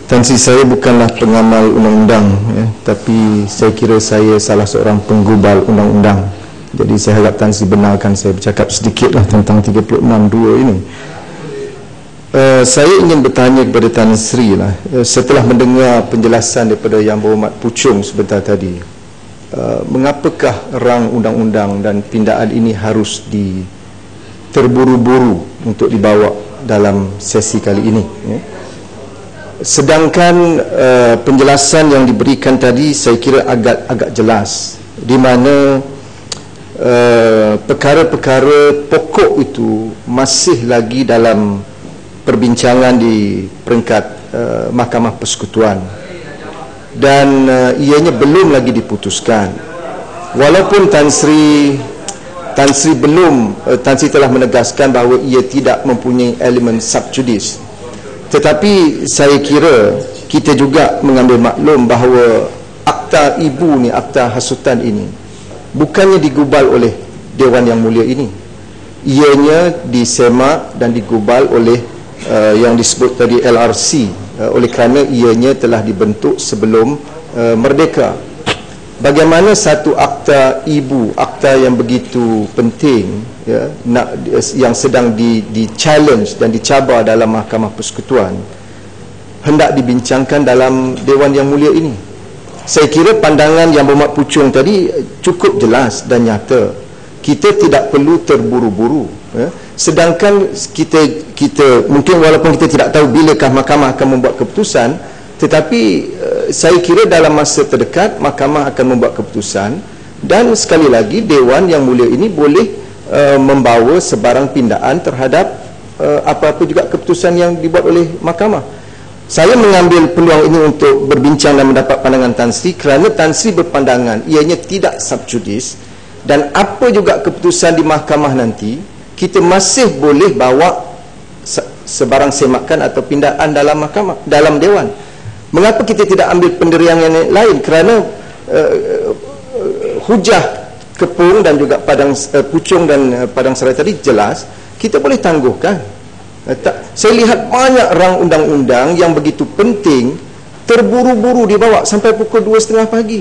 Tan Sri, saya bukanlah pengamal undang-undang, ya, tapi saya kira saya salah seorang penggubal undang-undang. Jadi saya harap Tan Sri benarkan saya bercakap sedikitlah tentang 36(2) ini. Saya ingin bertanya kepada Tan Sri lah, setelah mendengar penjelasan daripada Yang Berhormat Puchong sebentar tadi, mengapakah rang undang-undang dan pindaan ini harus terburu-buru untuk dibawa dalam sesi kali ini, ya? Sedangkan penjelasan yang diberikan tadi saya kira agak jelas, di mana perkara-perkara pokok itu masih lagi dalam perbincangan di peringkat Mahkamah Persekutuan, dan ianya belum lagi diputuskan. Walaupun Tan Sri telah menegaskan bahawa ia tidak mempunyai elemen sub judice, tetapi saya kira kita juga mengambil maklum bahawa akta ibu ni, akta hasutan ini bukannya digubal oleh Dewan Yang Mulia ini. Ianya disemak dan digubal oleh yang disebut tadi LRC, oleh kerana ianya telah dibentuk sebelum merdeka. Bagaimana satu akta ibu, akta yang begitu penting, ya, yang sedang di-challenge dan dicabar dalam Mahkamah Persekutuan, hendak dibincangkan dalam Dewan Yang Mulia ini? Saya kira pandangan Yang Berhormat Puchong tadi cukup jelas dan nyata. Kita tidak perlu terburu-buru, ya. Sedangkan kita mungkin walaupun kita tidak tahu bilakah mahkamah akan membuat keputusan, tetapi saya kira dalam masa terdekat mahkamah akan membuat keputusan, dan sekali lagi Dewan Yang Mulia ini boleh membawa sebarang pindaan terhadap apa-apa juga keputusan yang dibuat oleh mahkamah. Saya mengambil peluang ini untuk berbincang dan mendapat pandangan Tan Sri, kerana Tan Sri berpandangan ianya tidak sub judice, dan apa juga keputusan di mahkamah nanti kita masih boleh bawa sebarang semakan atau pindaan dalam mahkamah, dalam Dewan. Mengapa kita tidak ambil pendirian yang lain? Kerana hujah Kepung dan juga Puchong dan Padang Serai tadi jelas, kita boleh tangguhkan. Saya lihat banyak rang undang-undang yang begitu penting terburu-buru dibawa sampai pukul 2:30 pagi.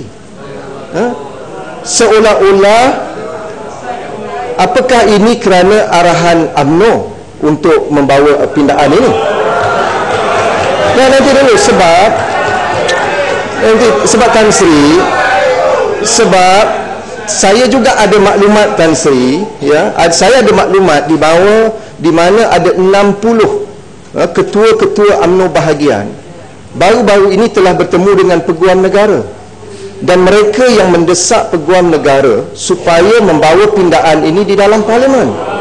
Seolah-olah apakah ini kerana arahan UMNO untuk membawa pindaan ini? Nanti dulu, sebab Tan Sri, sebab saya juga ada maklumat Tan Sri, ya, saya ada maklumat di mana ada 60 ketua-ketua UMNO bahagian baru-baru ini telah bertemu dengan Peguam Negara, dan mereka yang mendesak Peguam Negara supaya membawa pindaan ini di dalam Parlimen.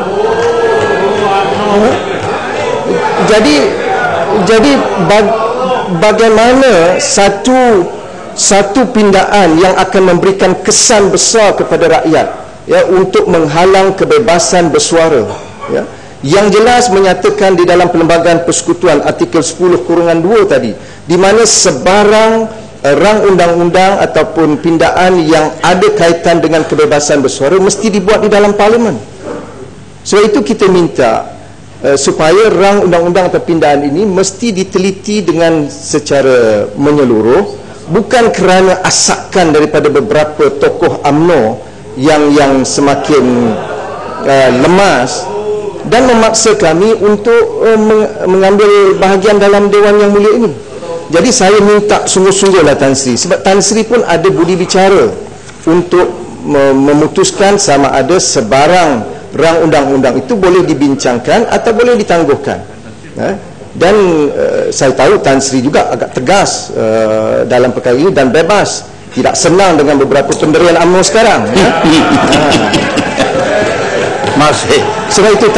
Jadi bagaimana satu pindaan yang akan memberikan kesan besar kepada rakyat, ya, untuk menghalang kebebasan bersuara, ya, yang jelas menyatakan di dalam Perlembagaan Persekutuan artikel 10(2) tadi, di mana sebarang rang undang-undang ataupun pindaan yang ada kaitan dengan kebebasan bersuara mesti dibuat di dalam Parlimen. Sebab itu kita minta supaya rang undang-undang atau pindaan ini mesti diteliti dengan secara menyeluruh, bukan kerana asakan daripada beberapa tokoh UMNO yang semakin lemas dan memaksa kami untuk mengambil bahagian dalam Dewan Yang Mulia ini. Jadi saya minta sungguh-sungguhlah Tan Sri, sebab Tan Sri pun ada budi bicara untuk memutuskan sama ada sebarang rang undang-undang itu boleh dibincangkan atau boleh ditangguhkan. Dan saya tahu Tan Sri juga agak tegas dalam perkara ini dan bebas, tidak senang dengan beberapa pendirian UMNO sekarang, ya. Sebab itu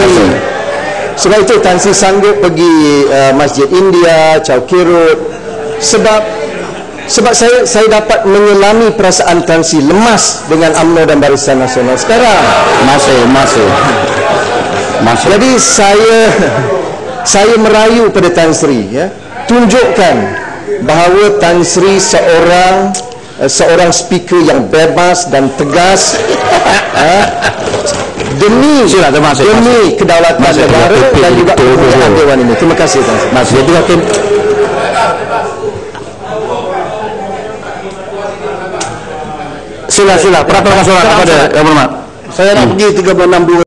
Tan Sri sanggup pergi Masjid India, Chowkirut, sebab saya dapat menyelami perasaan Tan Sri lemas dengan UMNO dan Barisan Nasional sekarang. Masih. Jadi saya merayu pada Tan Sri, ya, tunjukkan bahawa Tan Sri seorang speaker yang bebas dan tegas, demi kedaulatan negara dan juga kemuliaan Dewan ini. Terima kasih Tan Sri. Sila. Peraturan soal apa ada? Yang bermak. Saya nak pergi 36